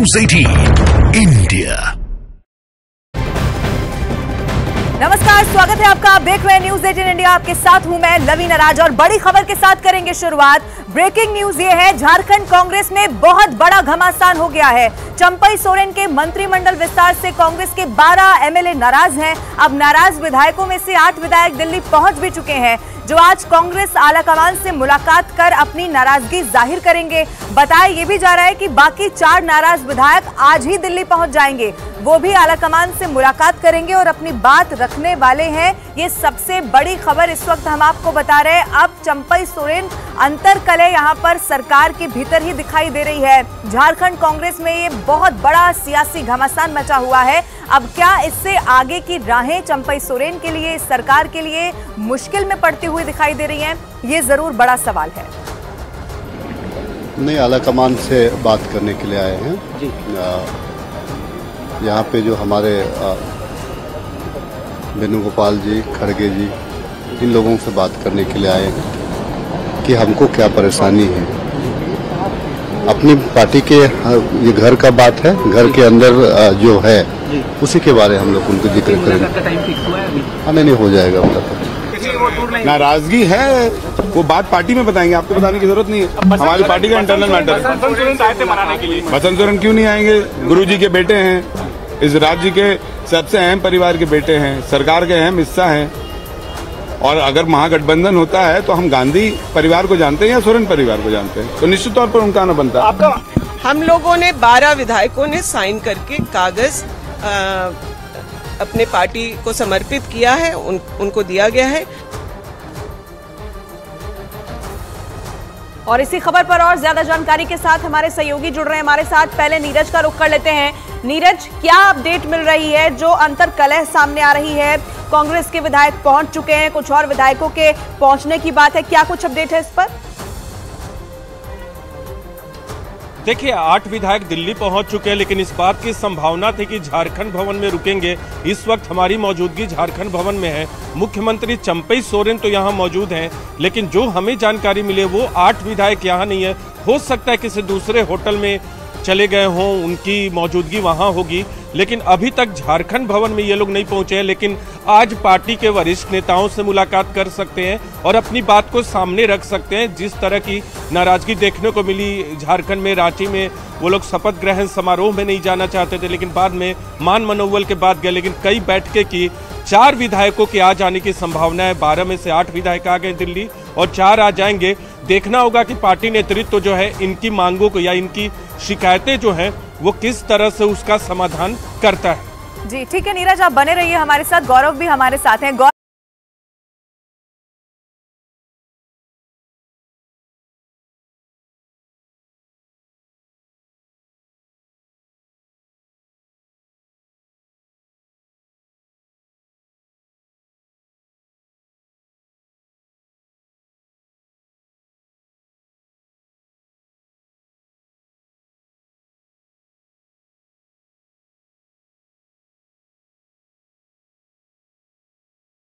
News 18 India. नमस्कार, स्वागत है आपका। आप देख रहे हैं न्यूज़ 18 इंडिया। आपके साथ हूं मैं लवी नराज और बड़ी खबर के साथ करेंगे शुरुआत। ब्रेकिंग न्यूज ये है, झारखंड कांग्रेस में बहुत बड़ा घमासान हो गया है। चंपई सोरेन के मंत्रिमंडल विस्तार से कांग्रेस के 12 एमएलए नाराज हैं। अब नाराज विधायकों में से 8 विधायक दिल्ली पहुंच भी चुके हैं, जो आज कांग्रेस आलाकमान से मुलाकात कर अपनी नाराजगी जाहिर करेंगे। बताया ये भी जा रहा है कि बाकी 4 नाराज विधायक आज ही दिल्ली पहुंच जाएंगे। वो भी आलाकमान से मुलाकात करेंगे और अपनी बात रखने वाले हैं। ये सबसे बड़ी खबर इस वक्त हम आपको बता रहे हैं। अब चंपई सोरेन अंतरकलह यहां पर सरकार के भीतर ही दिखाई दे रही है। झारखंड कांग्रेस में ये बहुत बड़ा सियासी घमासान मचा हुआ है। अब क्या इससे आगे की राहें चंपई सोरेन के लिए, इस सरकार के लिए मुश्किल में पड़ती हुई दिखाई दे रही हैं? ये जरूर बड़ा सवाल है। नहीं, आलाकमान से बात करने के लिए आए हैं जी। यहाँ पे जो हमारे वेणुगोपाल जी, खड़गे जी, इन लोगों से बात करने के लिए आए हैं कि हमको क्या परेशानी है। अपनी पार्टी के ये घर का बात है, घर के अंदर जो है उसी के बारे में हम लोग उनको जिक्र करेंगे। नहीं हो जाएगा मतलब। नाराजगी है वो बात पार्टी में बताएंगे, आपको बताने की जरूरत नहीं है। हमारी पार्टी का इंटरनल मैटर है। बसंत सोरेन क्यों नहीं आएंगे? गुरुजी के बेटे हैं, इस राज्य के सबसे अहम परिवार के बेटे हैं, सरकार के अहम हिस्सा हैं। और अगर महागठबंधन होता है तो हम गांधी परिवार को जानते हैं या सोरेन परिवार को जानते हैं, तो निश्चित तौर पर उनका आना बनता है। हम लोगों ने 12 विधायकों ने साइन करके कागज अपने पार्टी को समर्पित किया है, उनको दिया गया है। और इसी खबर पर और ज्यादा जानकारी के साथ हमारे सहयोगी जुड़ रहे हैं हमारे साथ। पहले नीरज का रुख कर लेते हैं। नीरज, क्या अपडेट मिल रही है? जो अंतरकलह सामने आ रही है, कांग्रेस के विधायक पहुंच चुके हैं, कुछ और विधायकों के पहुंचने की बात है, क्या कुछ अपडेट है इस पर? देखिए, 8 विधायक दिल्ली पहुंच चुके हैं, लेकिन इस बात की संभावना थी कि झारखंड भवन में रुकेंगे। इस वक्त हमारी मौजूदगी झारखंड भवन में है। मुख्यमंत्री चंपई सोरेन तो यहां मौजूद हैं, लेकिन जो हमें जानकारी मिले वो 8 विधायक यहां नहीं है। हो सकता है किसी दूसरे होटल में चले गए हों, उनकी मौजूदगी वहां होगी, लेकिन अभी तक झारखंड भवन में ये लोग नहीं पहुंचे हैं। लेकिन आज पार्टी के वरिष्ठ नेताओं से मुलाकात कर सकते हैं और अपनी बात को सामने रख सकते हैं। जिस तरह की नाराजगी देखने को मिली झारखंड में, रांची में, वो लोग शपथ ग्रहण समारोह में नहीं जाना चाहते थे, लेकिन बाद में मान मनोबल के बाद गए। लेकिन कई बैठकें की, 4 विधायकों के आ जाने की संभावना है। 12 में से 8 विधायक आ गए दिल्ली और 4 आ जाएंगे। देखना होगा कि पार्टी नेतृत्व जो है इनकी मांगों को या इनकी शिकायतें जो हैं वो किस तरह से उसका समाधान करता है। जी ठीक है नीरज, आप बने रहिए हमारे साथ। गौरव भी हमारे साथ हैं। गौरव,